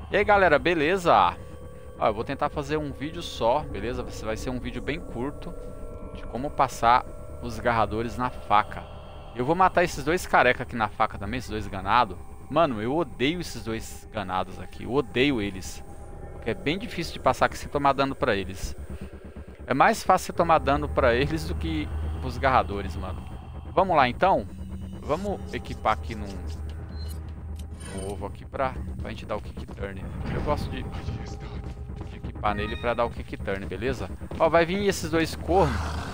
E aí galera, beleza? Ó, eu vou tentar fazer um vídeo só, beleza? Vai ser um vídeo bem curto de como passar os esgarradores na faca. Eu vou matar esses dois careca aqui na faca também, esses dois ganados. Mano, eu odeio esses dois ganados aqui, eu odeio eles. Porque é bem difícil de passar aqui sem tomar dano pra eles. É mais fácil você tomar dano pra eles do que os esgarradores, mano. Vamos lá então? Vamos equipar aqui num ovo aqui pra gente dar o kick turn. Eu gosto de equipar nele pra dar o kick turn, beleza? Ó, vai vir esses dois cornos.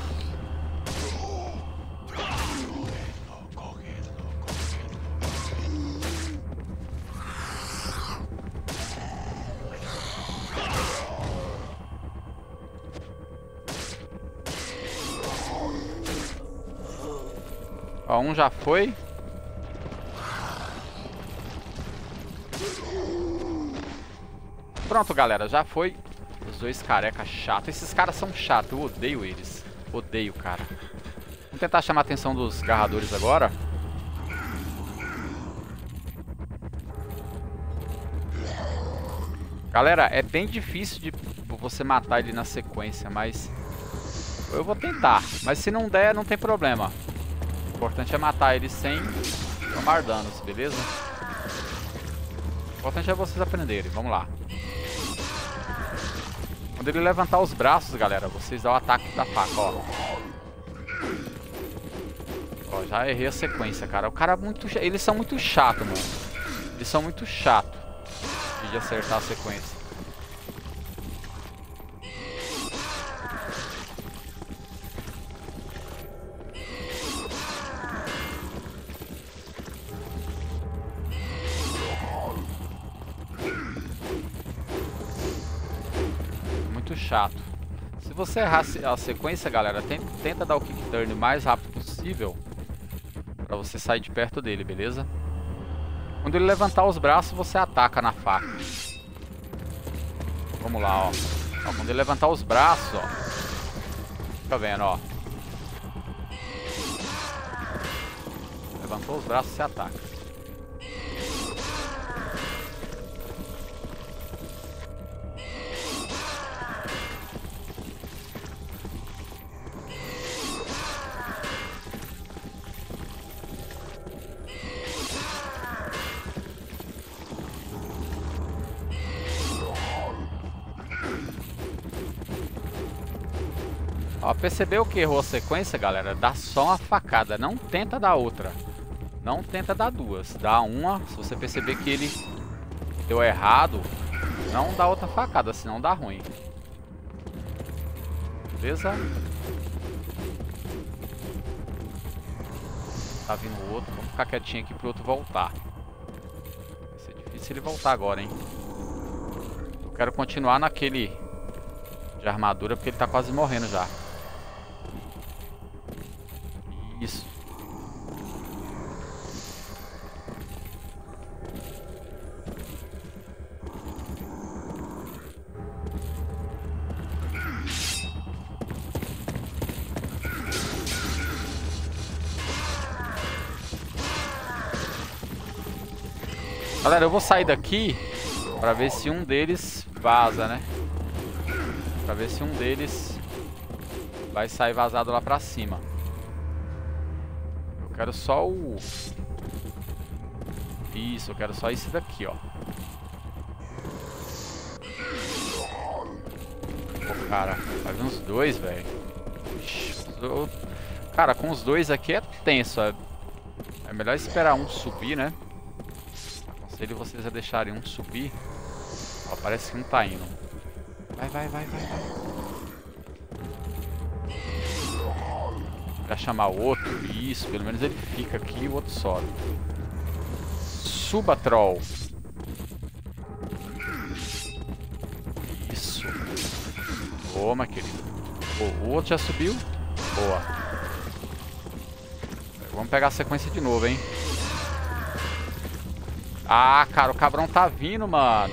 Ó, um já foi. Pronto, galera, já foi. Os dois careca chato. Esses caras são chatos, eu odeio eles. Odeio, cara. Vamos tentar chamar a atenção dos esgarradores agora. Galera, é bem difícil de você matar ele na sequência, mas eu vou tentar. Mas se não der, não tem problema. O importante é matar ele sem tomar danos, beleza? O importante é vocês aprenderem, vamos lá. Quando ele levantar os braços, galera, vocês dão o ataque da faca, ó. Ó, já errei a sequência, cara. O cara é muito... Eles são muito chatos, mano. Eles são muito chatos de acertar a sequência. Chato. Se você errar a sequência, galera, tenta dar o kick turn o mais rápido possível pra você sair de perto dele, beleza? Quando ele levantar os braços, você ataca na faca. Vamos lá, ó. Ó, quando ele levantar os braços, ó. Fica vendo, ó. Levantou os braços, você ataca. Ó, percebeu que errou a sequência, galera? Dá só uma facada, não tenta dar outra. Não tenta dar duas. Dá uma, se você perceber que ele deu errado, não dá outra facada, senão dá ruim. Beleza? Tá vindo o outro, vamos ficar quietinho aqui pro outro voltar. Vai ser difícil ele voltar agora, hein? Eu quero continuar naquele de armadura, porque ele tá quase morrendo já. Isso. Galera, eu vou sair daqui pra ver se um deles vaza, né? Pra ver se um deles vai sair vazado lá pra cima. Eu quero só o... Isso, eu quero só esse daqui, ó. Pô, cara, vai vir uns dois, velho. Cara, com os dois aqui é tenso. É melhor esperar um subir, né? Aconselho vocês a deixarem um subir. Ó, parece que um tá indo. Vai. Pra chamar o outro. Isso, pelo menos ele fica aqui e o outro sobe. Suba, troll. Isso. Toma, querido. O outro já subiu. Boa. Vamos pegar a sequência de novo, hein. Ah, cara, o cabrão tá vindo, mano.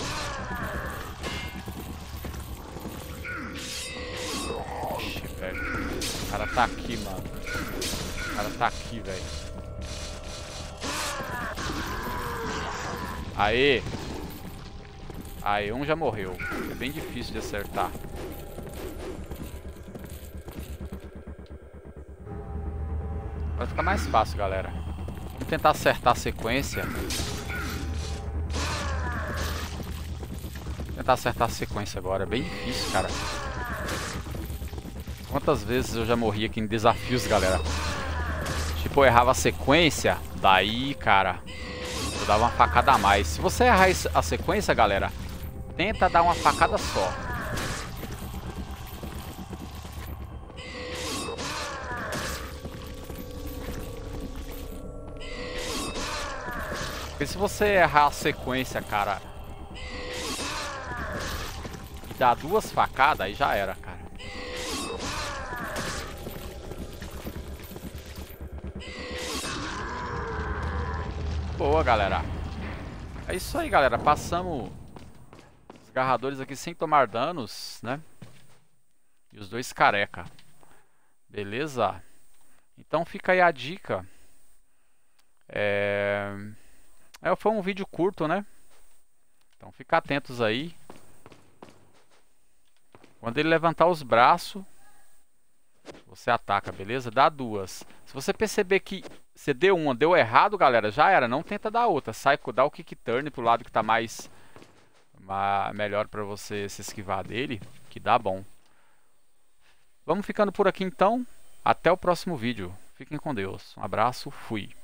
Oxi, velho. O cara tá aqui, mano. O cara tá aqui, velho. Aê! Aí um já morreu. É bem difícil de acertar. Vai ficar mais fácil, galera. Vamos tentar acertar a sequência. Tentar acertar a sequência agora. É bem difícil, cara. Quantas vezes eu já morri aqui em desafios, galera? Tipo, eu errava a sequência. Daí, cara, eu dava uma facada a mais. Se você errar a sequência, galera, tenta dar uma facada só. Porque se você errar a sequência, cara, e dar 2 facadas, aí já era, cara. Boa, galera. É isso aí, galera. Passamos os agarradores aqui sem tomar danos, né? E os 2 careca. Beleza? Então fica aí a dica. Foi um vídeo curto, né? Então fica atentos aí. Quando ele levantar os braços, você ataca, beleza? Dá 2. Se você perceber que você deu uma, deu errado, galera, já era. Não tenta dar outra. Dá o kick turn pro lado que tá melhor pra você se esquivar dele, que dá bom. Vamos ficando por aqui então. Até o próximo vídeo. Fiquem com Deus. Um abraço, fui.